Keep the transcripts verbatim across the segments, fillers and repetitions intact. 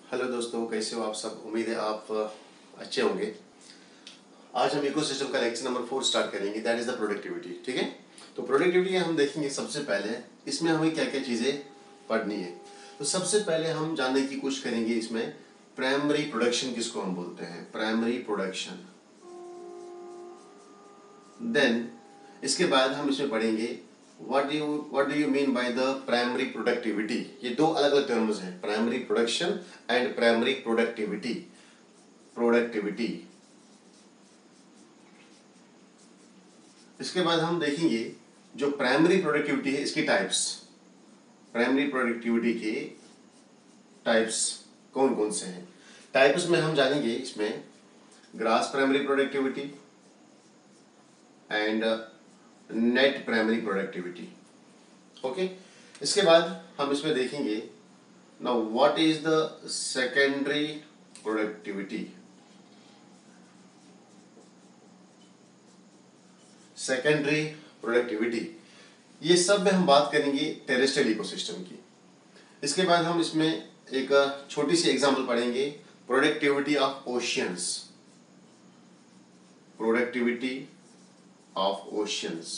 Hello दोस्तों, कैसे हो आप सब। उम्मीद है आप अच्छे होंगे। आज हम इकोसिस्टम का लेक्चर नंबर फोर स्टार्ट करेंगे, दैट इज द प्रोडक्टिविटी। ठीक है, तो प्रोडक्टिविटी हम देखेंगे। सबसे पहले इसमें हमें क्या क्या चीज़ें पढ़नी है। तो सबसे पहले हम जानने की कोशिश करेंगे इसमें प्राइमरी प्रोडक्शन किसको हम बोलते हैं, प्राइमरी प्रोडक्शन। देन इसके बाद हम इसमें पढ़ेंगे What do you what do you mean by the primary productivity? ये दो अलग अलग टर्म्स हैं, primary production and primary productivity. Productivity इसके बाद हम देखेंगे जो प्राइमरी प्रोडक्टिविटी है इसकी टाइप्स। प्राइमरी प्रोडक्टिविटी के टाइप्स कौन कौन से हैं। टाइप्स में हम जानेंगे इसमें gross primary productivity and net primary productivity. Okay, इसके बाद हम इसमें देखेंगे now what is the secondary productivity. Secondary productivity ये सब में हम बात करेंगे टेरेस्ट्रियल इकोसिस्टम की। इसके बाद हम इसमें एक छोटी सी एग्जांपल पढ़ेंगे, productivity of oceans. Productivity of oceans.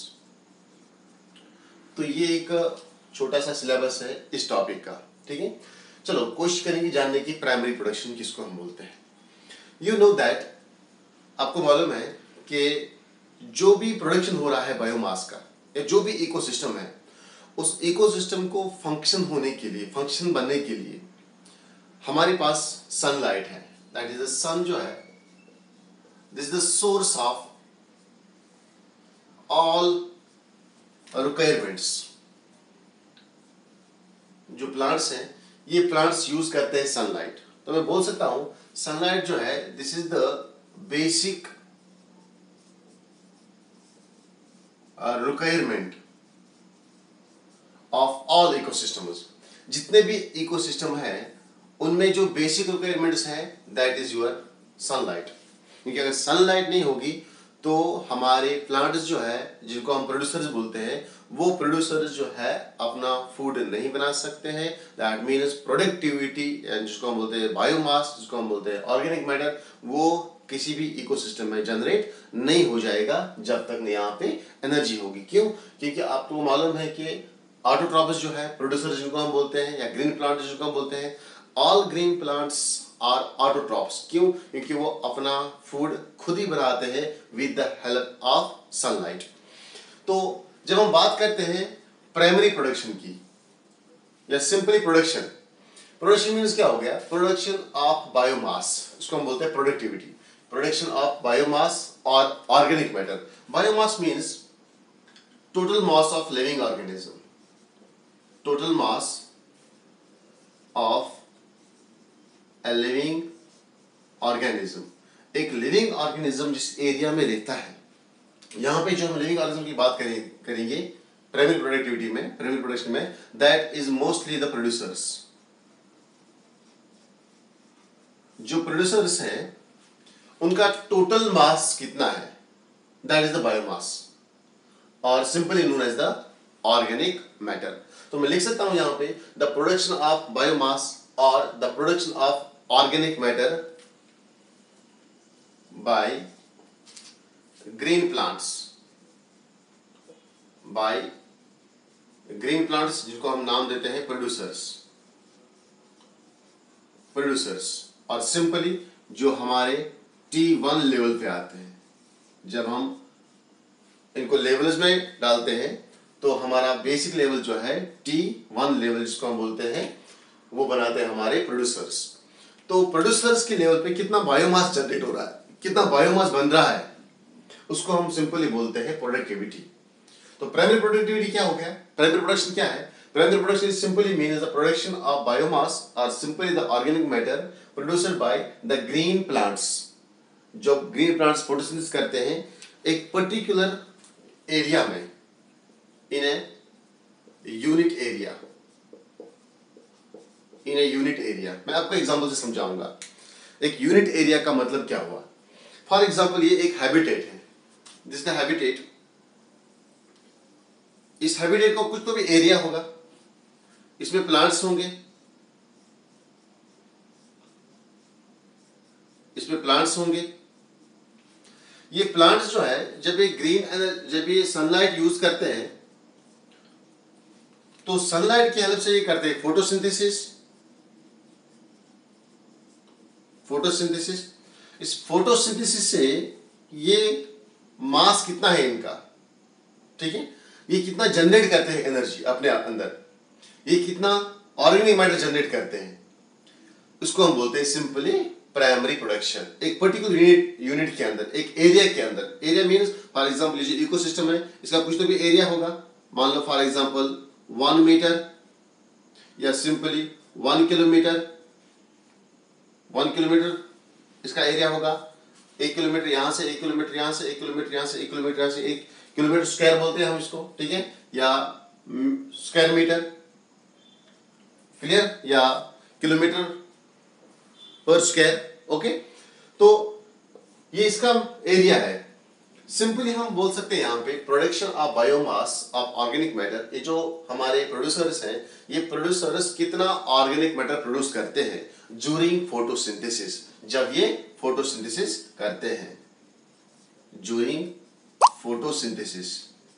तो ये एक छोटा सा सिलेबस है इस टॉपिक का। ठीक है, चलो कोशिश करेंगे जानने की प्राइमरी प्रोडक्शन किसको हम बोलते हैं। यू नो दैट, आपको मालूम है कि जो भी प्रोडक्शन हो रहा है बायोमास का या जो भी इकोसिस्टम है, उस इकोसिस्टम को फंक्शन होने के लिए, फंक्शन बनने के लिए हमारे पास सनलाइट है। दैट इज द सन जो है, this is the source of all requirements. जो प्लांट्स हैं, ये प्लांट्स यूज करते हैं सनलाइट। तो मैं बोल सकता हूं सनलाइट जो है this is the basic requirement of all ecosystems. जितने भी इकोसिस्टम है उनमें जो बेसिक रिक्वायरमेंट्स हैं दैट इज योर सनलाइट। क्योंकि अगर सनलाइट नहीं होगी तो हमारे प्लांट्स जो है, जिनको हम प्रोड्यूसर्स बोलते हैं, वो प्रोड्यूसर्स जो है अपना फूड नहीं बना सकते हैं। दैट मीन्स प्रोडक्टिविटी, जिसको हम बोलते हैं बायोमास, जिसको हम बोलते हैं ऑर्गेनिक मैटर, वो किसी भी इकोसिस्टम में जनरेट नहीं हो जाएगा जब तक यहाँ पे एनर्जी होगी। क्यों? क्योंकि आपको मालूम है कि ऑटोट्रॉपस जो है, प्रोड्यूसर जिनको हम बोलते हैं, या ग्रीन प्लांट जिनको हम बोलते हैं, all green plants are autotrophs. क्यों? क्योंकि वो अपना फूड खुद ही बनाते हैं with the help of sunlight. तो जब हम बात करते हैं प्राइमरी प्रोडक्शन की या सिंपली प्रोडक्शन, प्रोडक्शन मीन्स क्या हो गया, प्रोडक्शन ऑफ बायोमास, इसको हम बोलते हैं प्रोडक्टिविटी। प्रोडक्शन ऑफ बायोमास और organic matter. Biomass means total mass of living organism, total mass of a living organism. एक लिविंग ऑर्गेनिज्म जिस एरिया में रहता है, यहां पे जो हम लिविंग ऑर्गेनिज्म की बात करें करेंगे प्राइमरी प्रोडक्टिविटी में, प्राइमरी प्रोडक्शन में, that is mostly the producers. जो प्रोड्यूसर्स हैं उनका टोटल मास कितना है, दैट इज द बायोमास, और simply known as the organic matter. तो मैं लिख सकता हूं यहां पे द प्रोडक्शन ऑफ बायोमास और the production of organic matter by green plants, by green plants जिनको हम नाम देते हैं प्रोड्यूसर्स, प्रोड्यूसर्स और सिंपली जो हमारे टी वन लेवल पे आते हैं। जब हम इनको लेवल्स में डालते हैं तो हमारा बेसिक लेवल जो है टी वन लेवल, जिसको हम बोलते हैं, वो बनाते हैं हमारे प्रोड्यूसर्स। तो प्रोड्यूसर्स के लेवल पे कितना बायोमास जनरेट हो रहा है, कितना बायोमास बन रहा है, उसको हम सिंपली बोलते हैं प्रोडक्टिविटी। तो प्राइमरी प्रोडक्टिविटी क्या हो गया, प्राइमरी प्रोडक्शन क्या है, primary production is simply mean the production of biomass और simply the organic matter produced by the green plants. जो ग्रीन प्लांट्स फोटोसिंथेसिस करते हैं एक पर्टिकुलर एरिया में, in a unit area, in a unit area. मैं आपको example से समझाऊंगा। एक यूनिट एरिया का मतलब क्या हुआ। फॉर एग्जांपल ये एक हैबिटेट है, दिस द हैबिटेट। इस हैबिटेट का कुछ तो भी एरिया होगा, इसमें प्लांट्स होंगे, इसमें प्लांट्स होंगे। ये प्लांट्स जो है जब ये ग्रीन जब ये सनलाइट यूज करते हैं तो सनलाइट की हेल्प से ये करते हैं फोटोसिंथेसिस। फोटोसिंथेसिस इस फोटोसिंथेसिस से ये मास कितना है इनका, ठीक है, ये कितना जनरेट करते हैं एनर्जी अपने अंदर, ये कितना ऑर्गेनिक मैटर जनरेट करते हैं, उसको हम बोलते हैं सिंपली प्राइमरी प्रोडक्शन। एक पर्टिकुलर यूनिट यूनिट के अंदर, एक एरिया के अंदर, एरिया मींस फॉर एग्जांपल ये जो इकोसिस्टम है इसका कुछ तो भी एरिया होगा, मान लो फॉर एग्जांपल वन मीटर या simply one kilometre, one kilometre इसका एरिया होगा। एक किलोमीटर यहां से, एक किलोमीटर यहां से, एक किलोमीटर यहां से, एक किलोमीटर यहां से, एक किलोमीटर स्क्वायर बोलते हैं हम इसको, ठीक है, या स्क्वायर मीटर, क्लियर, या किलोमीटर पर स्क्वायर, ओके। तो ये इसका एरिया है। सिंपली हम बोल सकते हैं यहाँ पे production of biomass of organic matter, ये जो हमारे प्रोड्यूसर्स हैं ये प्रोड्यूसर्स कितना ऑर्गेनिक मैटर प्रोड्यूस करते हैं ज्यूरिंग फोटोसिंथेसिस, जब ये फोटोसिंथेसिस करते हैं, ज्यूरिंग फोटोसिंथेसिस।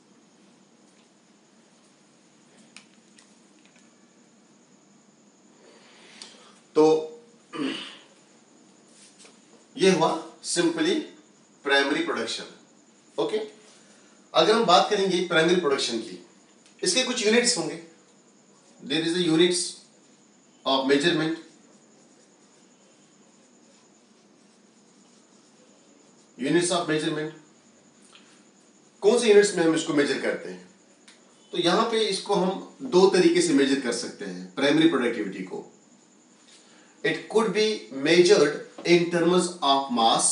तो ये हुआ सिंपली प्राइमरी प्रोडक्शन, ओके। अगर हम बात करेंगे प्राइमरी प्रोडक्शन की, इसके कुछ यूनिट्स होंगे। There is the units of measurement, units of measurement, कौन से यूनिट्स में हम इसको मेजर करते हैं? तो यहां पे इसको हम दो तरीके से मेजर कर सकते हैं प्राइमरी प्रोडक्टिविटी को। It could be measured in terms of mass,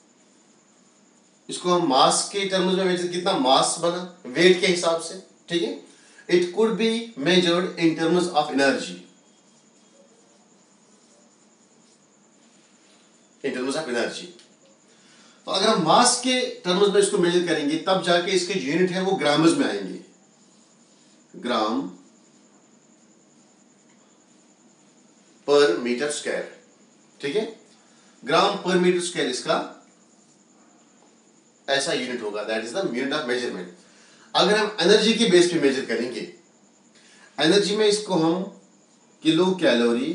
इसको हम मास के टर्म्स में मेजर, कितना मास बना वेट के हिसाब से, ठीक है। It could be measured in terms of energy, in terms of energy. तो अगर हम मास के टर्म्स में इसको मेजर करेंगे तब जाके इसके यूनिट है वो ग्राम्स में आएंगे, ग्राम पर मीटर स्क्वायर, ठीक है, ग्राम पर मीटर स्क्वायर इसका ऐसा यूनिट होगा, that is the unit of measurement. अगर हम एनर्जी की बेस पे मेजर करेंगे, एनर्जी में इसको हम kilocalorie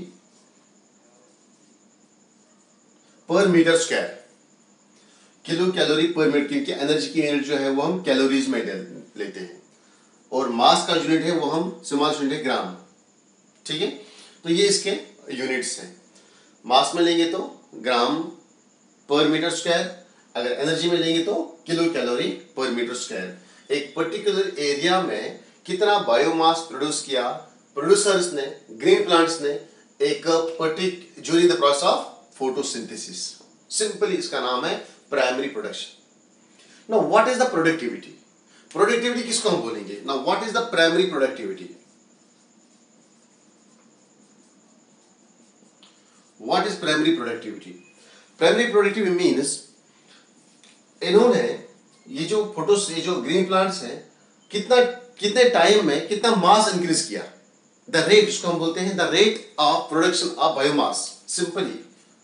per metre square, kilocalorie per metre, क्योंकि एनर्जी की यूनिट जो है वो हम कैलोरीज में लेते हैं और मास का यूनिट है वो हम स्मॉल यूनिट है ग्राम, ठीक है। तो ये इसके यूनिट्स हैं। मास में लेंगे तो ग्राम पर मीटर स्क्वायर, अगर एनर्जी में लेंगे तो kilocalorie per metre square. एक पर्टिकुलर एरिया में कितना बायोमास प्रोड्यूस किया प्रोड्यूसर्स ने, ग्रीन प्लांट्स ने, एक particular during the process of photosynthesis, simply इसका नाम है primary production. Now what is the productivity? Productivity किसको हम बोलेंगे? Now what is the primary productivity? What is primary productivity? Primary productivity means इन्होंने ये जो फोटो ये जो ग्रीन प्लांट्स हैं कितना कितने टाइम में कितना मास इंक्रीज किया, द रेट, इसको हम बोलते हैं the rate of production of biomass, simply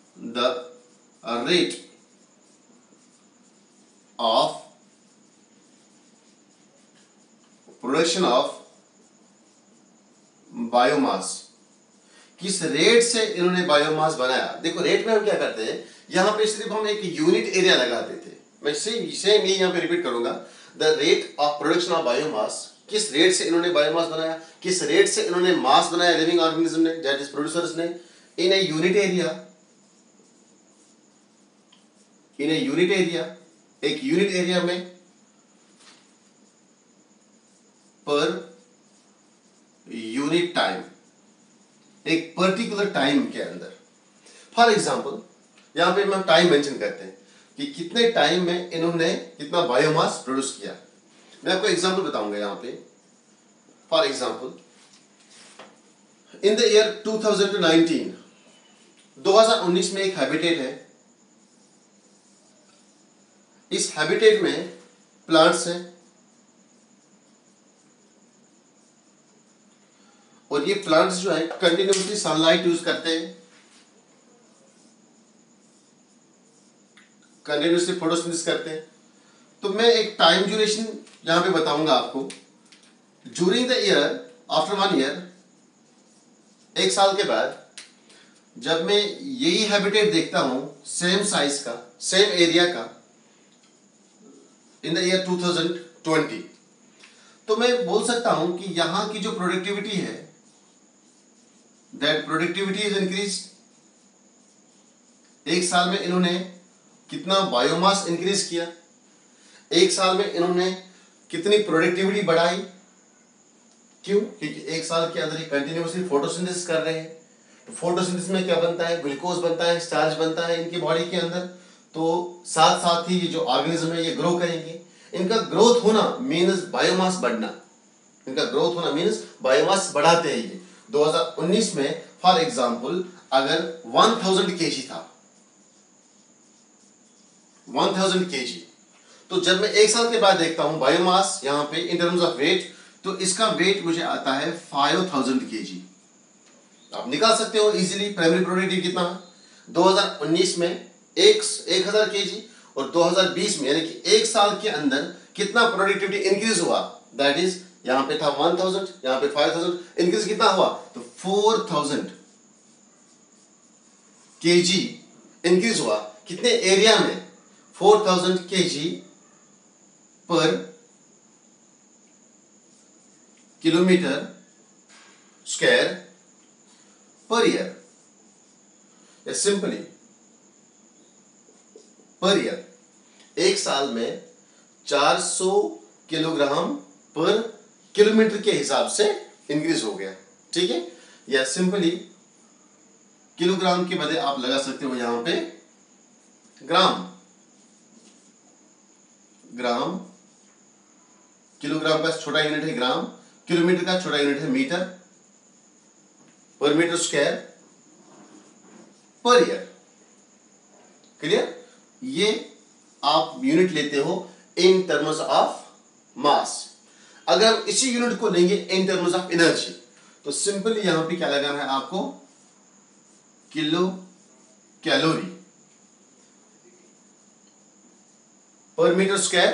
the rate of production of biomass, किस रेट से इन्होंने बायोमास बनाया। देखो रेट में हम क्या करते हैं, यहां पे सिर्फ हम एक यूनिट एरिया लगाते थे, मैं सेम सेम ये यहां पे रिपीट करूंगा, the rate of production of biomass, किस रेट से इन्होंने बायोमास बनाया, किस रेट से इन्होंने मास बनाया लिविंग ऑर्गेनिज्म ने, दैट इज प्रोड्यूसर्स ने, in a unit area, in a unit area, एक यूनिट एरिया में पर यूनिट टाइम, एक पर्टिकुलर टाइम के अंदर। फॉर एग्जाम्पल यहां पे हम टाइम मेंशन करते हैं कि कितने टाइम में इन्होंने कितना बायोमास प्रोड्यूस किया। मैं आपको एग्जांपल बताऊंगा यहां पे। For example in the year two thousand nineteen, दो हज़ार उन्नीस में एक हैबिटेट है, इस हैबिटेट में प्लांट्स हैं और ये प्लांट्स जो है कंटिन्यूसली सनलाइट यूज करते हैं। कंटिन्यूसली फोटोसिंथेसिस करते हैं। तो मैं एक टाइम ड्यूरेशन यहाँ पे बताऊंगा आपको। During the year, after one year, एक साल के बाद जब मैं यही हैबिटेट देखता हूं सेम साइज का, सेम एरिया का, in the year two thousand twenty, तो मैं बोल सकता हूं कि यहां की जो प्रोडक्टिविटी है, दैट प्रोडक्टिविटी इज इंक्रीज। एक साल में इन्होंने कितना बायोमास इंक्रीज किया, एक साल में इन्होंने कितनी प्रोडक्टिविटी बढ़ाई। क्यों? क्योंकि एक साल के अंदर ही कंटिन्यूसली फोटोसिंथेसिस कर रहे हैं। तो फोटोसिंथेसिस में क्या बनता है? ग्लूकोज बनता है, स्टार्च बनता है इनकी बॉडी के अंदर। तो साथ साथ ही ये जो ऑर्गेनिज्म है ये ग्रो करेंगे। इनका ग्रोथ होना मीन्स बायोमास बढ़ना, इनका ग्रोथ होना मीन्स बायोमास बढ़ाते हैं ये। दो हज़ार उन्नीस में फॉर एग्जांपल अगर वन थाउजेंड केजी था, वन थाउजेंड केजी, तो जब मैं एक साल के बाद देखता हूं बायोमास यहां पे इन टर्म्स ऑफ वेट, तो इसका वेट मुझे आता है फाइव थाउजेंड केजी। आप निकाल सकते हो इजीली प्राइमरी प्रोडक्टिविटी कितना है। दो हज़ार उन्नीस में एक एक हजार केजी और दो हज़ार बीस में यानी कि एक साल के अंदर कितना प्रोडक्टिविटी इंक्रीज हुआ, दैट इज यहां पे था वन थाउजेंड, यहां पे फाइव थाउजेंड, इंक्रीज कितना हुआ? तो फोर थाउजेंड केजी इंक्रीज हुआ। कितने एरिया में? Four thousand KG per kilometre square per year. Simply per year एक साल में चार सौ किलोग्राम पर किलोमीटर के हिसाब से इंक्रीज हो गया। ठीक है, या सिंपली किलोग्राम के बदले आप लगा सकते हो यहां पे ग्राम। ग्राम, किलोग्राम का छोटा यूनिट है ग्राम, किलोमीटर का छोटा यूनिट है metre, per metre square per year. Clear? ये आप यूनिट लेते हो इन टर्म्स ऑफ मास। अगर हम इसी यूनिट को लेंगे इन टर्म्स ऑफ एनर्जी, तो सिंपली यहां पे क्या लगाना है आपको? Kilocalorie per metre square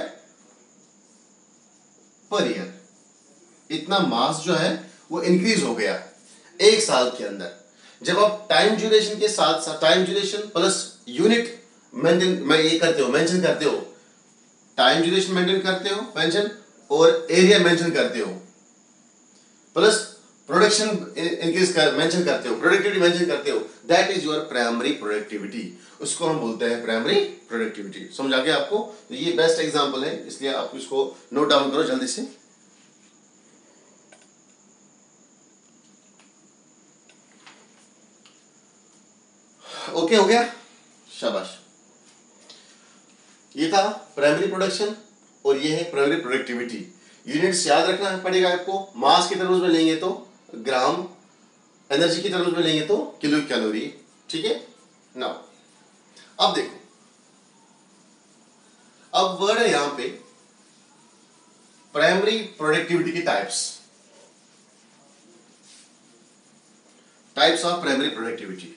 per year. इतना मास जो है वो इंक्रीज हो गया एक साल के अंदर। जब आप टाइम ड्यूरेशन के साथ साथ time duration plus unit maintain मैं ये करते हो मेंशन करते हो, टाइम ड्यूरेशन मेंटेन करते हो मेंशन, और एरिया मेंशन करते हो, प्लस प्रोडक्शन इंक्रीज कर मेंशन करते हो, प्रोडक्टिविटी मेंशन करते हो, that is your primary productivity. उसको हम बोलते हैं प्राइमरी प्रोडक्टिविटी। समझ आ गया आपको? तो ये बेस्ट एग्जांपल है, इसलिए आप इसको नोट डाउन करो जल्दी से। ओके हो गया? शाबाश। ये था प्राइमरी प्रोडक्शन और ये है प्राइमरी प्रोडक्टिविटी। यूनिट्स याद रखना पड़ेगा आपको। मास के टर्म्स में लेंगे तो ग्राम, एनर्जी की टर्म्स में लेंगे तो किलो कैलोरी। ठीक है? नाउ अब देखो, अब वर्ड है यहां पे प्राइमरी प्रोडक्टिविटी की types. Types of primary productivity.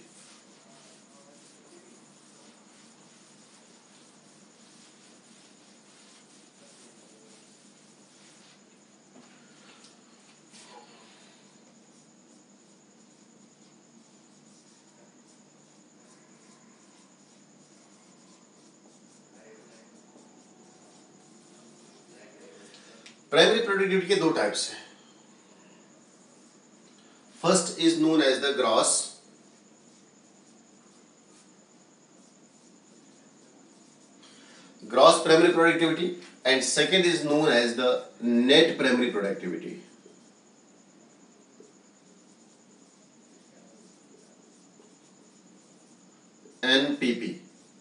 Primary productivity के दो टाइप्स हैं। First is known as the gross, gross primary productivity, and second is known as the net primary productivity. NPP,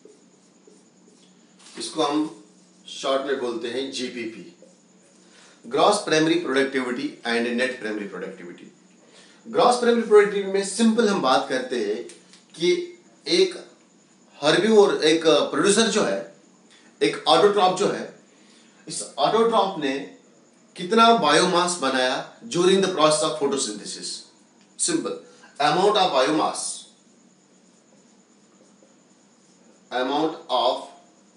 इसको हम शॉर्ट में बोलते हैं GPP, gross primary productivity and net primary productivity. Gross primary productivity में simple हम बात करते हैं कि एक हर्बीवोर, एक प्रोड्यूसर जो है, एक ऑटोट्रॉप जो है, इस ऑटोट्रॉप ने कितना बायोमास बनाया during the process of photosynthesis. Simple, amount of biomass, amount of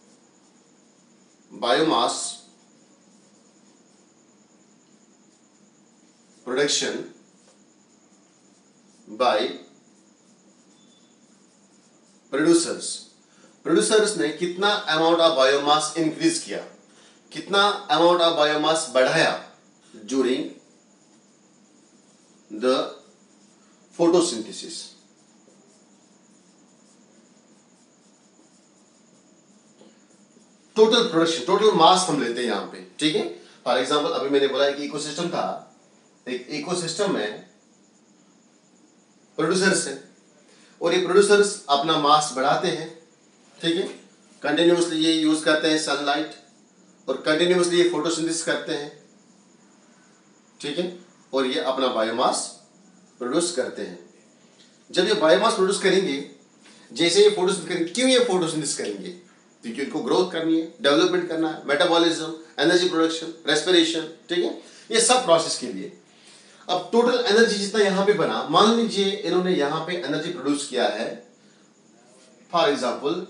biomass production by producers. Producers ने कितना अमाउंट ऑफ बायोमास इंक्रीज किया, कितना अमाउंट ऑफ बायोमास बढ़ाया during the photosynthesis. Total production, total mass हम लेते हैं यहां पे, ठीक है। फॉर एग्जांपल अभी मैंने बोला कि इकोसिस्टम था, एक इकोसिस्टम में प्रोड्यूसर्स है और ये प्रोड्यूसर्स अपना मास बढ़ाते हैं, ठीक है। कंटिन्यूसली ये यूज करते हैं सनलाइट और कंटिन्यूसली ये फोटोसिंथेसिस करते हैं, ठीक है, और ये अपना बायोमास प्रोड्यूस करते हैं। जब ये बायोमास प्रोड्यूस करेंगे, जैसे ये फोटोसिंथेसिस करेंगे, क्यों ये फोटोसिंथेसिस करेंगे? क्योंकि इनको ग्रोथ करनी है, डेवलपमेंट करना है, मेटाबॉलिज्म, एनर्जी प्रोडक्शन, रेस्पिरेशन, ठीक है, ये सब प्रोसेस के लिए। अब टोटल एनर्जी जितना यहां पे बना, मान लीजिए इन्होंने यहां पे एनर्जी प्रोड्यूस किया है for example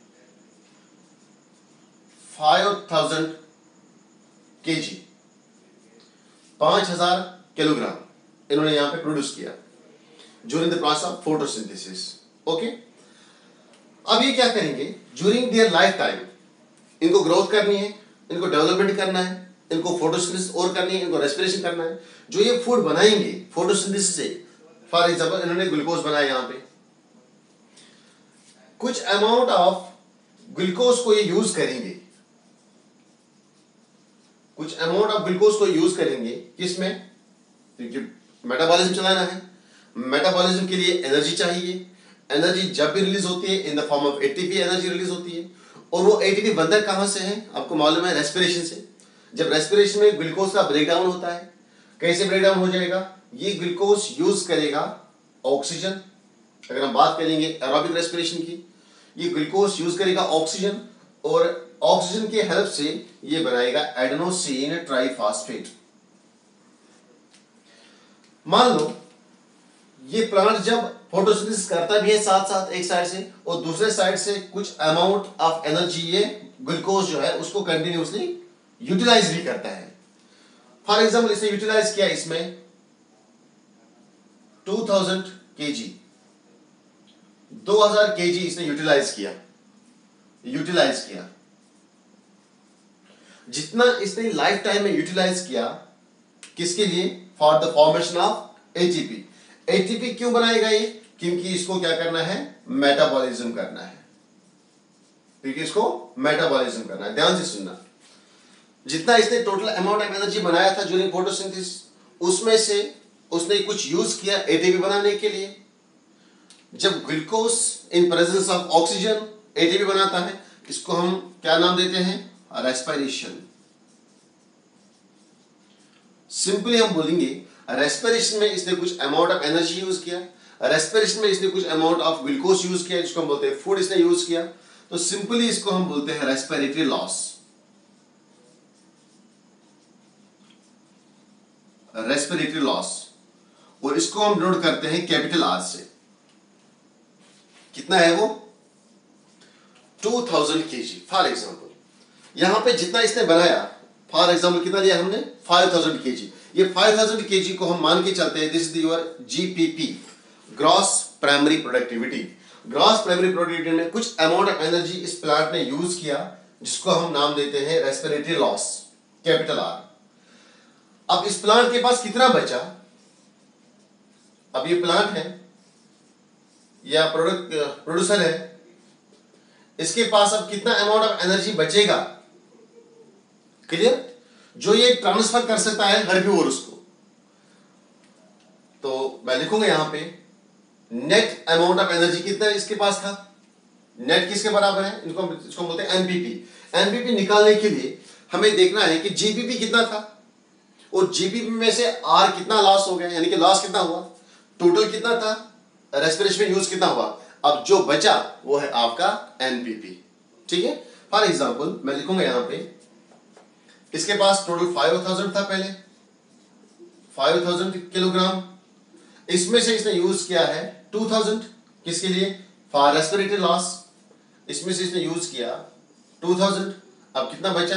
five thousand KG, पांच हजार किलोग्राम इन्होंने यहां पे प्रोड्यूस किया during the process of photosynthesis, okay. अब ये क्या करेंगे ड्यूरिंग देयर लाइफ टाइम, इनको ग्रोथ करनी है, इनको डेवलपमेंट करना है, इनको फोटोसिंथेसिस और करनी है, इनको रेस्पिरेशन करना है। जो ये फूड बनाएंगे फोटोसिंथेसिस से, फॉर एग्जांपल इन्होंने ग्लूकोज बनाया, यहां पे कुछ अमाउंट ऑफ ग्लूकोज को ये यूज करेंगे, कुछ अमाउंट ऑफ ग्लूकोज को यूज करेंगे किसमें? क्योंकि मेटाबॉलिज्म चलाना है, मेटाबॉलिज्म के लिए एनर्जी चाहिए। एनर्जी जब भी रिलीज होती है in the form of ATP energy release होती है, और वो एटीपी बनता कहां से है? आपको मालूम है, रेस्पिरेशन से। जब रेस्पिरेशन में ग्लूकोज का ब्रेकडाउन होता है, कैसे ब्रेकडाउन हो जाएगा? ये ग्लूकोज यूज करेगा ऑक्सीजन। अगर हम बात करेंगे एरोबिक रेस्पिरेशन की, ये ग्लूकोज यूज करेगा ऑक्सीजन, और ऑक्सीजन की हेल्प से ये बनाएगा एडेनोसिन ट्राइफॉस्फेट। मान लो ये प्लांट जब फोटोसिंथेसिस करता भी है साथ साथ एक साइड से, और दूसरे साइड से कुछ अमाउंट ऑफ एनर्जी ये ग्लूकोज जो है उसको कंटिन्यूसली यूटिलाइज भी करता है। फॉर एग्जांपल इसने यूटिलाइज किया इसमें टू थाउजेंड केजी, दो हज़ार केजी इसने यूटिलाइज किया, यूटिलाइज किया। जितना इसने लाइफ टाइम में यूटिलाइज किया, किसके लिए? For the formation of ATP. ATP क्यों बनाएगा ये? क्योंकि इसको क्या करना है? मेटाबॉलिज्म करना है, क्योंकि इसको मेटाबॉलिज्म करना है। ध्यान से सुनना, जितना इसने टोटल अमाउंट ऑफ एनर्जी बनाया था ड्यूरिंग फोटोसिंथेसिस, उसमें से उसने कुछ यूज किया एटीपी बनाने के लिए। जब glucose in presence of oxygen ATP बनाता है, इसको हम क्या नाम देते हैं? रेस्पिरेशन। सिंपली हम बोलेंगे रेस्पिरेशन में इसने कुछ अमाउंट ऑफ एनर्जी यूज किया, रेस्पिरेशन में इसने कुछ अमाउंट ऑफ ग्लूकोज यूज किया, जिसको हम बोलते हैं फूड इसने यूज किया, तो सिंपली इसको हम बोलते हैं रेस्पिरेटरी लॉस। रेस्पिरेटरी लॉस, और इसको हम नोट करते हैं कैपिटल आर से। कितना है वो? Two thousand KG. For example यहां पे जितना इसने बनाया, फॉर एग्जांपल कितना लिया हमने? Five thousand KG. ये फाइव थाउजेंड केजी को हम मान के चलते हैं this is your GPP, gross primary productivity. Gross primary productivity में कुछ अमाउंट ऑफ एनर्जी इस प्लांट ने यूज किया, जिसको हम नाम देते हैं रेस्पिरेटरी लॉस, कैपिटल आर। अब इस प्लांट के पास कितना बचा? अब ये प्लांट है या प्रोडक्ट प्रोड्यूसर है, इसके पास अब कितना अमाउंट ऑफ एनर्जी बचेगा? क्लियर? जो ये ट्रांसफर कर सकता है हर्बिवोरस को। तो मैं लिखूंगा यहां पे नेट अमाउंट ऑफ एनर्जी कितना इसके पास था। नेट किसके बराबर है? इनको इसको बोलते हैं एनपीपी। एनपीपी निकालने के लिए हमें देखना है कि जीपीपी कितना था, और जीपीपी में से आर कितना लॉस हो गया, यानी कि लॉस कितना हुआ, टोटल कितना था, रेस्पिरेशन में यूज कितना हुआ। अब जो बचा वो है आपका एनपीपी। ठीक है, फॉर एग्जांपल मैं लिखूंगा यहां पे, इसके पास टोटल फाइव थाउजेंड था पहले, फाइव थाउजेंड किलोग्राम, इसमें से इसने यूज किया है टू थाउजेंड, किसके लिए? For respiratory loss. इसमें से इसने यूज किया टू थाउजेंड, अब कितना बचा?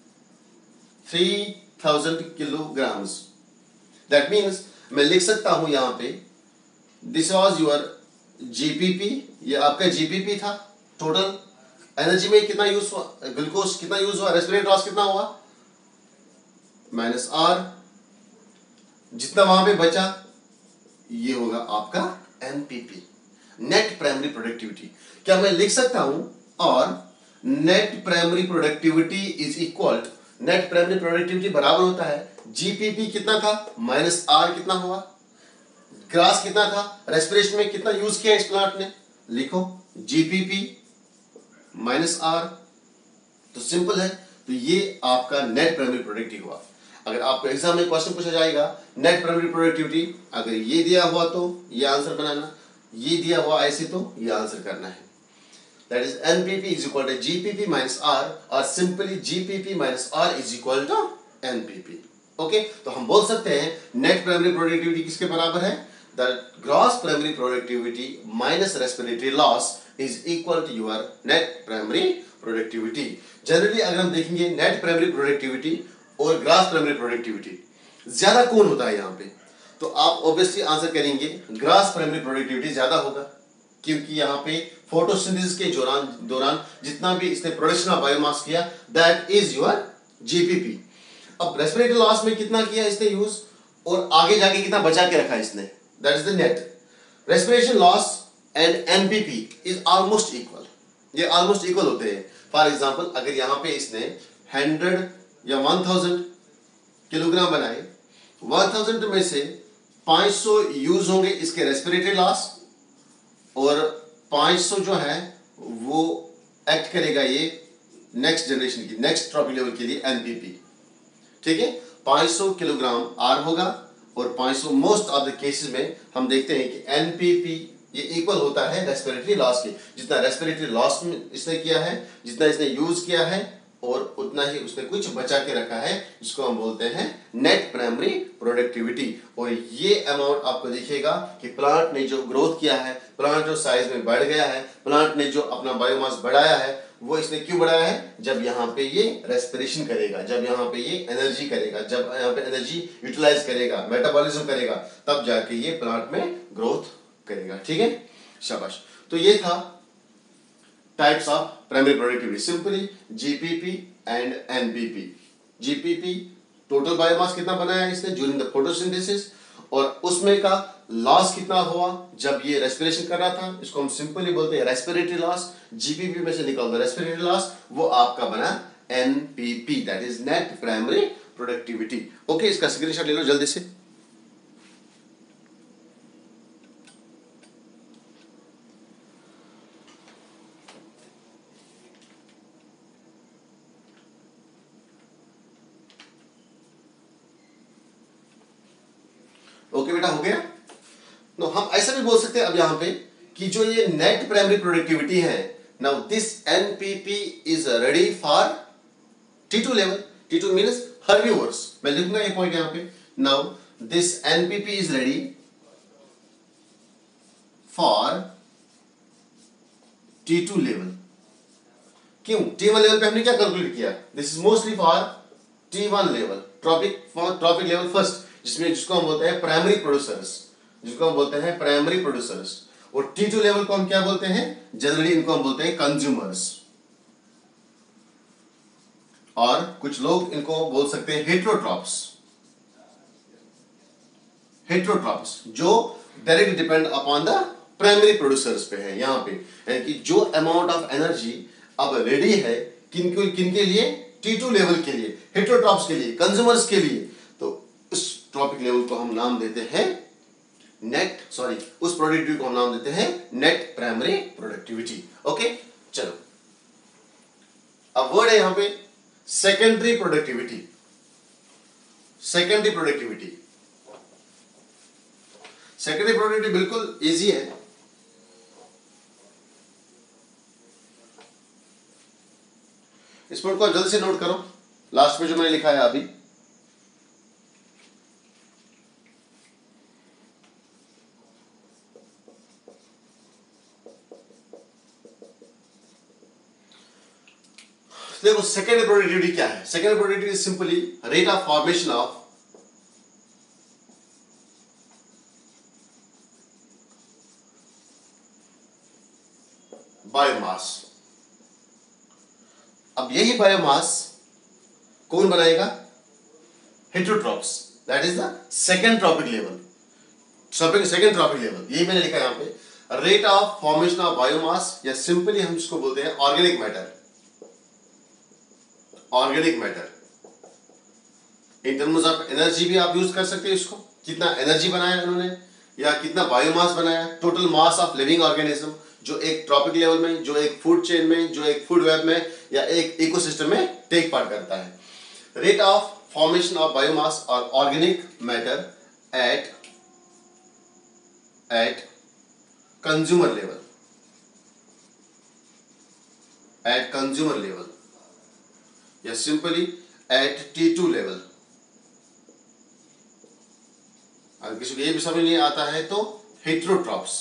Three thousand kilograms. That means मैं लिख सकता हूं यहां पे दिस वॉज योर जीपीपी, ये आपका जीपीपी था। टोटल एनर्जी में कितना यूज हुआ, ग्लूकोज कितना यूज हुआ, रेस्पिरेटरी लॉस कितना हुआ, माइनस आर, जितना वहां पे बचा ये होगा आपका एनपीपी, नेट प्राइमरी प्रोडक्टिविटी। क्या मैं लिख सकता हूं और net primary productivity is equal, net primary productivity बराबर होता है जीपीपी कितना था माइनस आर कितना हुआ, ग्रास कितना था, रेस्पिरेशन में कितना यूज किया इस प्लांट ने, लिखो जीपीपी माइनस आर। तो सिंपल है, तो ये आपका नेट प्राइमरी प्रोडक्टिविटी हुआ। अगर आपको एग्जाम में क्वेश्चन पूछा जाएगा नेट प्राइमरी प्रोडक्टिविटी, अगर ये दिया हुआ तो ये आंसर बनाना, ये दिया हुआ ऐसे तो ये आंसर करना है। That is NPP is equal to GPP minus R, और simply GPP minus R is equal to NPP. Okay, तो हम बोल सकते हैं नेट प्राइमरी प्रोडक्टिविटी किसके बराबर है, the gross primary productivity minus respiratory loss is equal to your net primary productivity. Generally अगर हम देखेंगे नेट प्राइमरी प्रोडक्टिविटी और ग्रॉस प्राइमरी प्रोडक्टिविटी ज्यादा कौन होता है यहाँ पे, तो आप ऑब्वियसली आंसर करेंगे ग्रॉस प्राइमरी प्रोडक्टिविटी ज्यादा होगा, क्योंकि यहाँ पे फोटोसिंथेसिस के दौरान दौरान जितना भी इसने प्रोडक्शन ऑफ बायोमास किया दैट इज योर जीपीपी। अब रेस्पिरेटरी लॉस में कितना किया इसने यूज, और आगे जाके कितना बचा के रखा इसने, that is the net. Respiration loss and NPP is almost equal, ये ऑलमोस्ट इक्वल होते हैं। फॉर एग्जांपल अगर यहाँ पे इसने हंड्रेड या वन थाउजेंड किलोग्राम बनाए, वन थाउजेंड में से पाँच सौ यूज होंगे इसके रेस्पिरेटरी लॉस, और पाँच सौ जो है वो एक्ट करेगा ये नेक्स्ट जनरेशन की, नेक्स्ट ट्रॉपिक लेवल के लिए एनपीपी। ठीक है, पाँच सौ किलोग्राम आर होगा और पाँच सौ मोस्ट ऑफ द केसेस में हम देखते हैं कि एनपीपी ये इक्वल होता है रेस्पिरेटरी लॉस के। जितना रेस्पिरेटरी लॉस में इसने किया है, जितना इसने यूज किया है, और उतना ही उसने कुछ बचा के रखा है, जिसको हम बोलते हैं नेट प्राइमरी प्रोडक्टिविटी। और ये अमाउंट आपको दिखेगा कि प्लांट ने जो ग्रोथ किया है, प्लांट जो साइज में बढ़ गया है, प्लांट ने जो अपना बायोमास बढ़ाया है, वो इसने क्यों बढ़ाया है, जब यहाँ पे ये रेस्पिरेशन करेगा, जब यहाँ पे ये एनर्जी करेगा, जब यहाँ पे एनर्जी यूटिलाइज करेगा, मेटाबॉलिज्म करेगा, तब जाके ये प्लांट में ग्रोथ करेगा। ठीक है, शाबाश। तो ये था types of primary productivity, simply GPP and NPP. GPP total biomass कितना बनाया इसने ड्यूरिंग द फोटोसिंथेसिस, और उसमें का लॉस कितना हुआ जब ये रेस्पिरेशन कर रहा था, इसको हम सिंपली बोलते हैं रेस्पिरेटरी लॉस। जीपीपी में से निकल दो रेस्पिरेटरी लॉस, वो आपका बना NPP, that is net primary productivity. Okay, इसका स्क्रीनशॉट ले लो जल्दी से। ओके बेटा, हो गया। नो, हम ऐसा भी बोल सकते हैं अब यहां पे कि जो ये नेट प्राइमरी प्रोडक्टिविटी है, now this NPP is ready for T two level. T two means herbivores, मैं लिखूंगा ये पॉइंट यहां पे। Now this NPP is ready for T two level. क्यों? टी वन लेवल पे हमने क्या कैलकुलेट किया, this is mostly for T one level, trophic for trophic level first, जिसमें जिसको हम बोलते हैं प्राइमरी प्रोड्यूसर्स, जिसको हम बोलते हैं प्राइमरी प्रोड्यूसर्स। और टी टू लेवल को हम क्या बोलते हैं, जनरली इनको हम बोलते हैं कंज्यूमर्स, और कुछ लोग इनको बोल सकते हैं हेट्रोट्रॉप्स। हेट्रोट्रॉप्स जो directly depend upon the primary producers पे है। यहां पे यानी कि जो अमाउंट ऑफ एनर्जी अब रेडी है किन किन के लिए, टी टू लेवल के लिए, हेट्रोट्रॉप्स के लिए, कंज्यूमर्स के लिए, तो उस ट्रॉपिक लेवल को हम नाम देते हैं नेट, सॉरी उस प्रोडक्टिविटी को हम नाम देते हैं नेट प्राइमरी प्रोडक्टिविटी। ओके, चलो अब वर्ड है यहां पे secondary productivity. Secondary productivity secondary productivity बिल्कुल इजी है। इस पॉइंट को जल्द से नोट करो, लास्ट में जो मैंने लिखा है अभी। देखो सेकेंडरी प्रोडक्टिविटी क्या है? Secondary productivity is simply rate of formation of biomass. अब यही बायोमास कौन बनाएगा? Heterotrophs, that is the second trophic level, second trophic level. यही मैंने लिखा है यहां पे, rate of formation of biomass, या सिंपली हम इसको बोलते हैं organic matter. Organic matter in terms of energy भी आप यूज कर सकते हैं इसको, कितना एनर्जी बनाया उन्होंने या कितना बायोमास बनाया, total mass of living organism जो एक ट्रॉपिक लेवल में, जो एक फूड चेन में, जो एक फूड वेब में या एक इकोसिस्टम में टेक पार्ट करता है। Rate of formation of biomass और organic matter at at consumer level, at consumer level या simply at T two level. अगर किसी को ये भी समझ नहीं आता है तो हेटेरोट्रॉप्स,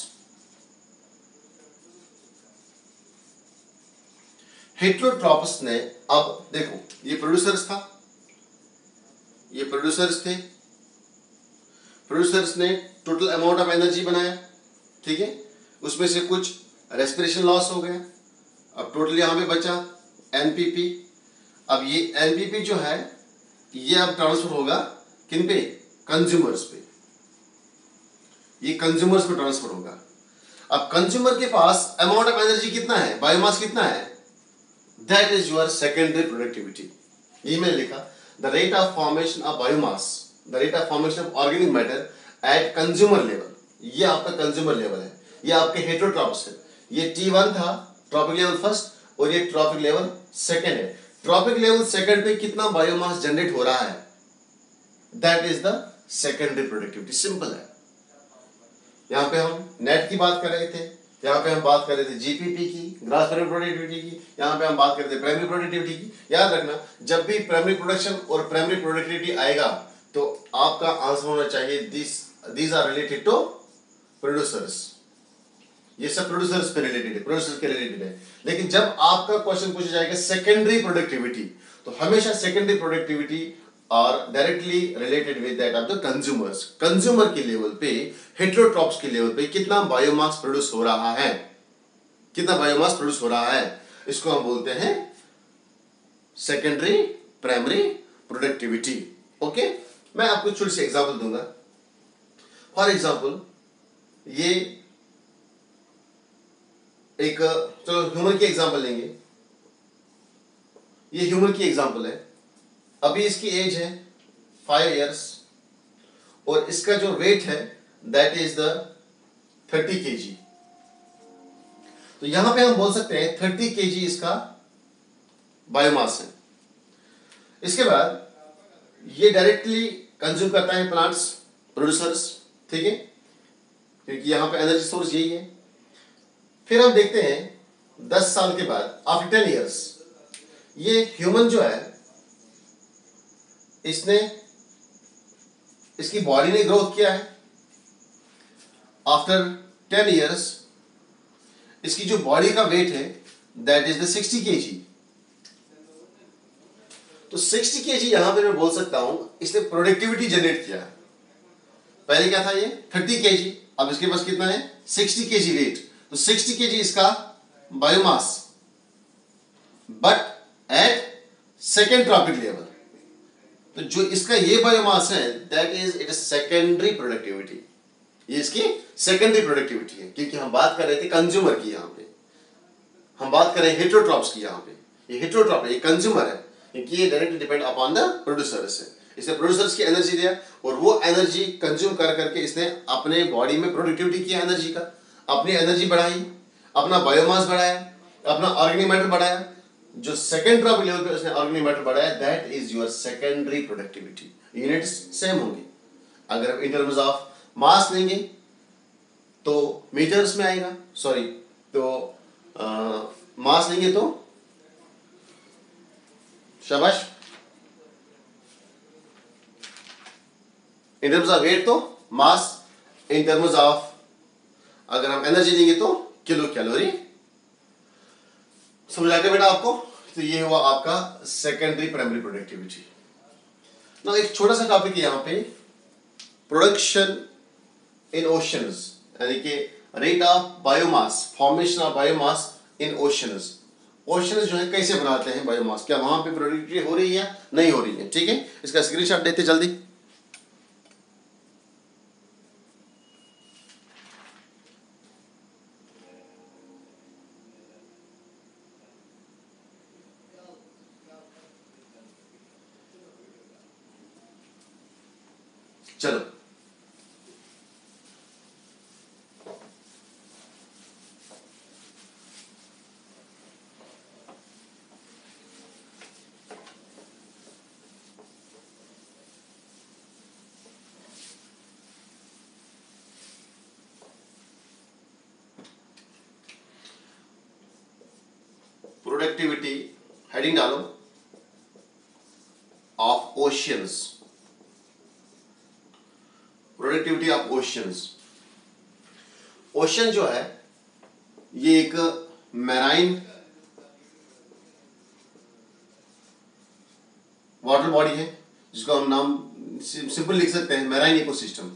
हेटेरोट्रॉप्स ने, अब देखो ये प्रोड्यूसर्स था, ये प्रोड्यूसर्स थे, प्रोड्यूसर्स ने टोटल अमाउंट ऑफ एनर्जी बनाया, ठीक है, उसमें से कुछ रेस्पिरेशन लॉस हो गया, अब टोटल यहां पे बचा एनपीपी। अब ये एनपीपी जो है ये अब ट्रांसफर होगा किन पे? कंज्यूमर्स पे, ये कंज्यूमर्स पे ट्रांसफर होगा। अब कंज्यूमर के पास अमाउंट ऑफ एनर्जी कितना है, बायोमास कितना है? That is your secondary productivity. ये मैंने लिखा, the rate of formation of biomass, the rate of formation of organic matter at consumer level. ये आपका कंज्यूमर लेवल है, ये आपके हेटेरोट्रॉप्स है। ये टी वन था ट्रॉपिक लेवल फर्स्ट, और ये ट्रॉपिक लेवल सेकेंड है। ट्रॉपिक लेवल सेकेंड पे कितना बायोमास जनरेट हो रहा है, that is the secondary productivity. Simple है। यहां पे हम नेट की बात कर रहे थे, यहाँ पे हम बात कर रहे थे जीपीपी की, ग्रॉस प्राइमरी प्रोडक्टिविटी की, यहाँ पे हम बात कर रहे थे प्राइमरी प्रोडक्टिविटी की। याद रखना, जब भी प्राइमरी प्रोडक्शन और प्राइमरी प्रोडक्टिविटी आएगा तो आपका आंसर होना चाहिए this these are related to producers. ये सब प्रोड्यूसर्स पे रिलेटेड है, प्रोड्यूसर्स के रिलेटेड है। लेकिन जब आपका क्वेश्चन पूछा जाएगा सेकेंडरी प्रोडक्टिविटी, तो हमेशा सेकेंडरी प्रोडक्टिविटी और directly related with that of the consumers. Consumer के लेवल पे, हेटेरोट्रॉप्स के लेवल पे कितना बायोमास प्रोड्यूस हो रहा है, कितना बायोमास प्रोड्यूस हो रहा है, इसको हम बोलते हैं सेकेंडरी प्राइमरी प्रोडक्टिविटी। ओके, मैं आपको छोटी सी एग्जांपल दूंगा। फॉर एग्जांपल, ये एक, चलो ह्यूमन की एग्जांपल लेंगे। ये ह्यूमन की एग्जांपल है। अभी इसकी एज है फाइव इयर्स और इसका जो वेट है that is the thirty KG. तो यहां पे हम बोल सकते हैं थर्टी केजी इसका बायोमास है। इसके बाद ये डायरेक्टली कंज्यूम करता है प्लांट्स, प्रोड्यूसर्स, ठीक है, क्योंकि यहां पे एनर्जी सोर्स यही है। फिर हम देखते हैं दस साल के बाद, आफ्टर टेन इयर्स, ये ह्यूमन जो है इसने, इसकी बॉडी ने ग्रोथ किया है। आफ्टर टेन इयर्स इसकी जो बॉडी का वेट है that is the sixty KG. तो सिक्सटी केजी यहां पे मैं बोल सकता हूं इसने प्रोडक्टिविटी जनरेट किया है। पहले क्या था ये थर्टी केजी, अब इसके पास कितना है सिक्सटी केजी वेट। तो सिक्सटी केजी इसका biomass, but at second trophic level. तो जो इसका ये बायोमास है that is it is secondary productivity. ये इसकी सेकेंडरी प्रोडक्टिविटी है, क्योंकि हम बात कर रहे थे कंज्यूमर की, यहां पे हम बात कर रहे हैं हेटेरोट्रॉप्स की। यहां पे ये हेटेरोट्रॉप है, ये कंज्यूमर है, क्योंकि ये directly depend upon the producers है। इसने प्रोड्यूसर्स की एनर्जी दिया और वो एनर्जी कंज्यूम कर करके इसने अपने बॉडी में प्रोडक्टिविटी किया एनर्जी का, अपनी एनर्जी बढ़ाई, अपना बायोमास बढ़ाया, अपना ऑर्गेनिक मैटर बढ़ाया। जो सेकेंड ट्रॉपिक लेवल पे उसने ऑर्गेनिक मैटर बढ़ाया that is your secondary productivity. Units same होंगे। अगर आप इन टर्म्स ऑफ मास लेंगे तो मीटर्स में आएगा, सॉरी तो मास लेंगे तो शाबाश, इन टर्म्स ऑफ वेट तो मास, इन टर्म्स ऑफ अगर हम एनर्जी लेंगे तो किलो कैलोरी। समझ आ गया बेटा आपको? तो ये हुआ आपका सेकेंडरी प्राइमरी प्रोडक्टिविटी। ना एक छोटा सा टॉपिक है यहाँ पे, प्रोडक्शन इन ओशंस, यानी कि rate of biomass, formation of biomass in oceans. Oceans जो है कैसे बनाते हैं बायोमास, क्या वहां पे प्रोडक्टिविटी हो रही है या नहीं हो रही है? ठीक है, इसका स्क्रीनशॉट लेते जल्दी। चलो प्रोडक्टिविटी हेडिंग डालो of oceans, productivity of oceans. Ocean जो है ये एक मैराइन वाटर बॉडी है, जिसको हम नाम सिंपल लिख सकते हैं मैराइन इकोसिस्टम।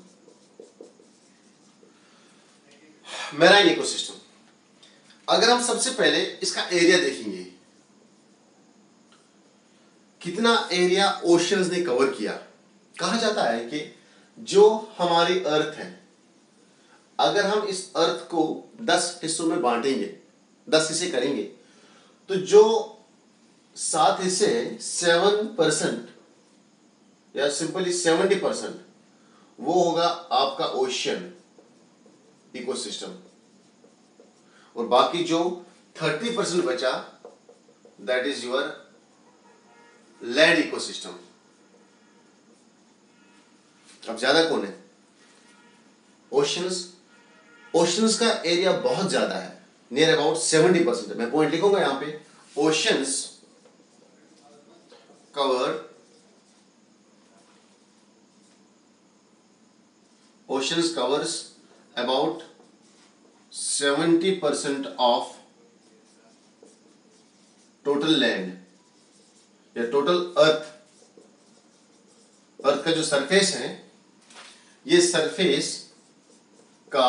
मैराइन इकोसिस्टम, अगर हम सबसे पहले इसका एरिया देखेंगे, कितना एरिया ओशंस ने कवर किया। कहा जाता है कि जो हमारी अर्थ है, अगर हम इस अर्थ को दस हिस्सों में बांटेंगे, दस हिस्से करेंगे, तो जो सात हिस्से हैं, सेवन परसेंट या सिंपली सेवेंटी परसेंट वो होगा आपका ओशियन इकोसिस्टम, और बाकी जो थर्टी परसेंट बचा that is your land ecosystem. अब ज्यादा कौन है? ओशंस। ओशंस का एरिया बहुत ज्यादा है, नियर अबाउट सेवेंटी परसेंट। मैं पॉइंट लिखूंगा यहां पे, oceans cover oceans covers about seventy percent of total land या टोटल अर्थ। अर्थ का जो सरफेस है, ये सरफेस का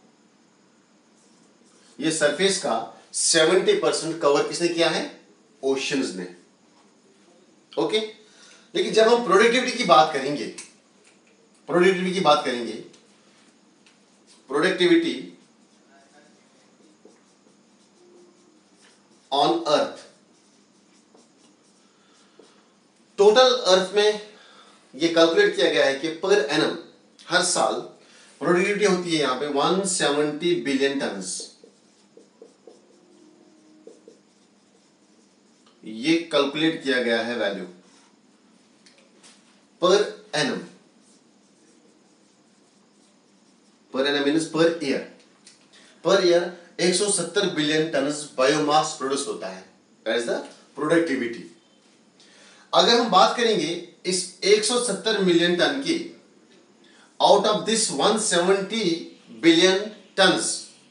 ये सरफेस का सेवेंटी परसेंट कवर किसने किया है? ओशंस ने। ओके, लेकिन जब हम प्रोडक्टिविटी की बात करेंगे, प्रोडक्टिविटी की बात करेंगे productivity on earth, total earth में यह कैलकुलेट किया गया है कि पर एनम हर साल प्रोडक्टिविटी होती है यहां पे वन सेवेंटी बिलियन टन्स। ये कैलकुलेट किया गया है value per annum. Per annum means per year. Per year एक सौ सत्तर बिलियन टन बायोमास प्रोड्यूस होता है, दैट इज द प्रोडक्टिविटी। अगर हम बात करेंगे इस एक सौ सत्तर मिलियन टन की, out of this one seventy billion tons,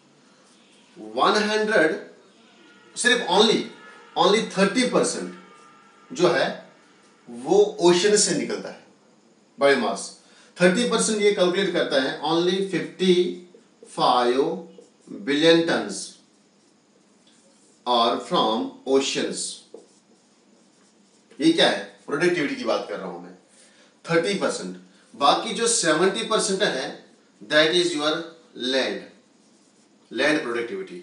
hundred सिर्फ ओनली ओनली थर्टी परसेंट जो है वो ओशन से निकलता है बायोमास। थर्टी परसेंट ये कैलकुलेट करता है only fifty five billion tons और फ्रॉम ओशंस। ये क्या है? प्रोडक्टिविटी की बात कर रहा हूं मैं। थर्टी परसेंट, बाकी जो सेवेंटी परसेंट है that is your land, land productivity,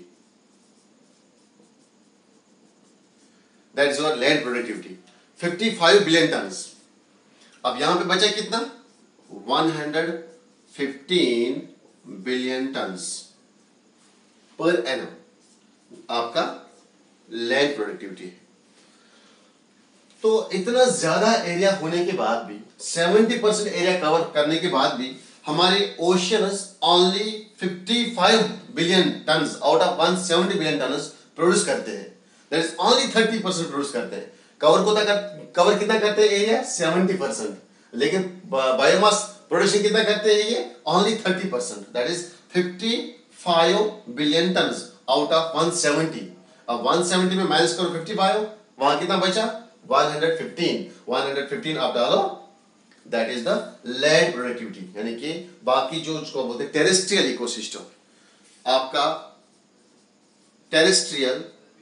that is your land productivity fifty five billion tons. अब यहां पे बचा कितना? One hundred fifteen billion tons per annum आपका लैंड प्रोडक्टिविटी है। तो इतना ज्यादा एरिया होने के बाद भी, सेवेंटी परसेंट एरिया कवर करने के बाद भी, हमारे oceans only fifty five billion tons out of one seventy billion tons produce करते हैं। That is only thirty percent produce करते हैं। कवर को तक कवर कितना करते हैं एरिया? Seventy percent. लेकिन बायोमास प्रोडक्शन कितना करते हैं ये? Only thirty percent, that is fifty five billion tons out of one seventy. अब वन सेवेंटी में माइनस करो फिफ्टी फाइव, वहां कितना बचा one hundred fifteen, one hundred fifteen आप डालो, that is the land productivity, यानी कि बाकी जो उसको बोलते हैं टेरेस्ट्रियल इकोसिस्टम, आपका टेरेस्ट्रियल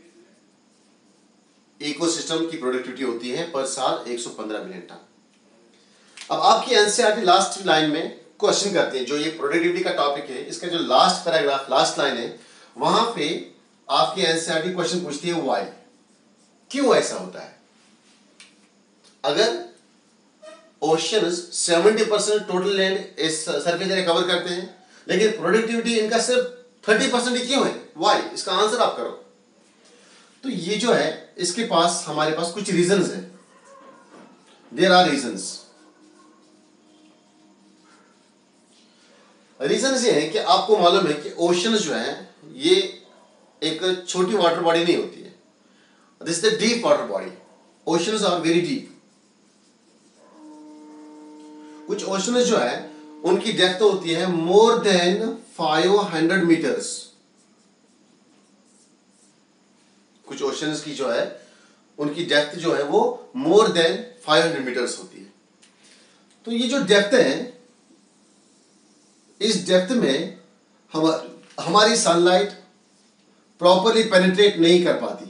इकोसिस्टम की प्रोडक्टिविटी होती है पर साल एक सौ पंद्रह मिलियन टन। अब आपकी एनसीईआरटी लास्ट लाइन में क्वेश्चन करते हैं, जो ये प्रोडक्टिविटी का टॉपिक है, इसका जो लास्ट पैराग्राफ लास्ट लाइन है, वहां पे आपकी एनसीईआरटी क्वेश्चन पूछती है व्हाई, क्यों ऐसा होता है। अगर oceans seventy percent total land surface area cover करते हैं, लेकिन प्रोडक्टिविटी इनका सिर्फ थर्टी परसेंट ही क्यों है, व्हाई, इसका आंसर आप करो। तो ये जो है इसके पास हमारे पास कुछ रीजंस हैं, देयर आर रीजंस। रीजंस ये है कि आपको मालूम है कि ओशंस जो है ये एक छोटी वाटर बॉडी नहीं होती है, this is the deep water body, oceans are very deep. कुछ ओशंस जो है उनकी डेप्थ होती है more than five hundred meters, कुछ ओशंस की जो है उनकी डेप्थ जो है वो more than five hundred meters होती है। तो ये जो डेप्थ है, इस डेप्थ में हम हमारी सनलाइट प्रॉपरली पेनिट्रेट नहीं कर पाती,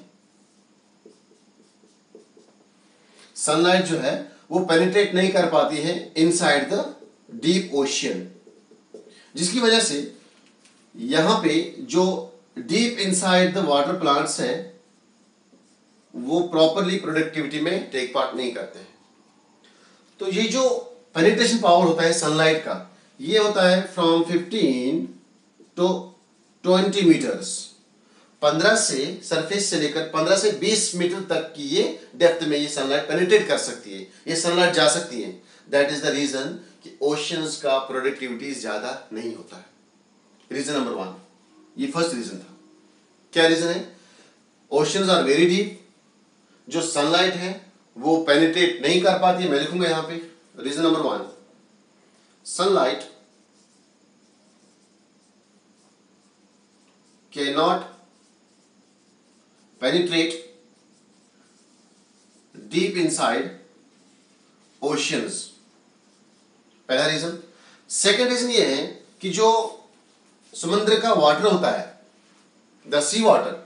सनलाइट जो है वो पेनिट्रेट नहीं कर पाती है इनसाइड द डीप ओशियन, जिसकी वजह से यहां पे जो deep inside the water plants हैं वो प्रॉपरली प्रोडक्टिविटी में टेक पार्ट नहीं करते हैं। तो ये जो पेनिट्रेशन पावर होता है सनलाइट का, ये होता है from fifteen to twenty metres, पंद्रह से सरफेस से लेकर पंद्रह से बीस मीटर तक की ये डेप्थ में ये सनलाइट पेनिट्रेट कर सकती है, ये सनलाइट जा सकती है। दैट इज द रीजन कि ओशियंस का प्रोडक्टिविटी ज्यादा नहीं होता है। रीजन नंबर वन, ये फर्स्ट रीजन था। क्या रीजन है, ओशियंस आर वेरी डीप, जो सनलाइट है वो पेनिट्रेट नहीं कर पाती है। मैं लिखूंगा यहां पे reason number one, sunlight cannot penetrate deep inside oceans, पहला रीजन। सेकेंड रीजन ये है कि जो समुद्र का वाटर होता है, the sea water,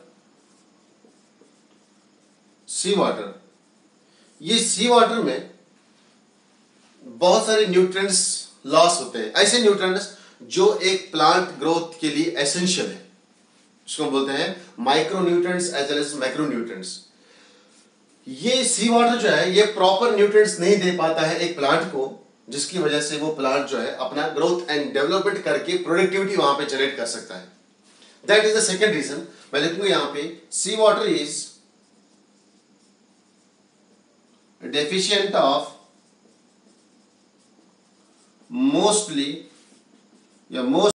sea water, ये सी वाटर में बहुत सारे न्यूट्रिएंट्स लॉस होते हैं, ऐसे न्यूट्रिएंट्स जो एक प्लांट ग्रोथ के लिए एसेंशियल है, जिसको बोलते हैं micro nutrients as well as macro nutrients. ये सी वाटर जो है ये प्रॉपर न्यूट्रिएंट्स नहीं दे पाता है एक प्लांट को, जिसकी वजह से वो प्लांट जो है अपना ग्रोथ एंड डेवलपमेंट करके प्रोडक्टिविटी वहां पे जनरेट कर सकता है। That is the second reason. मैं लिखूंगा यहां पे sea water is deficient of mostly या most